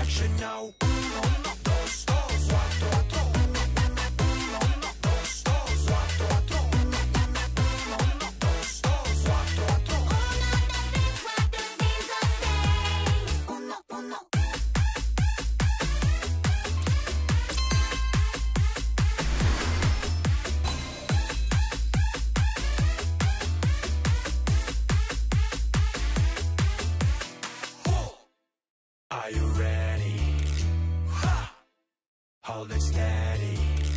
action now. Uno, dos, dos, cuatro, uno, dos, dos, cuatro, uno, dos, dos, cuatro, uno, uno. Are you ready? Ha! Hold it steady.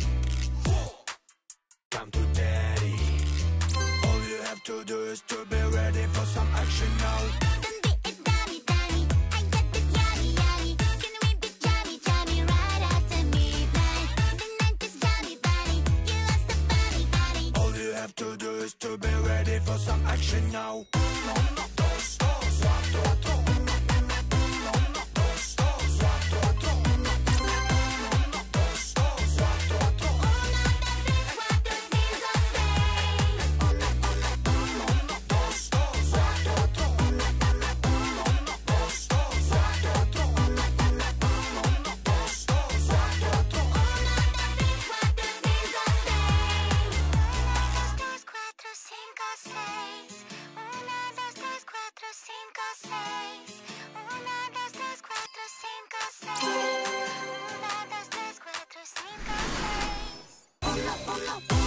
Come to daddy. All you have to do is to be ready for some action now. All you have to do is to be ready for some action now. Uno, dos, dos, cuatro, uno. Uno, uno.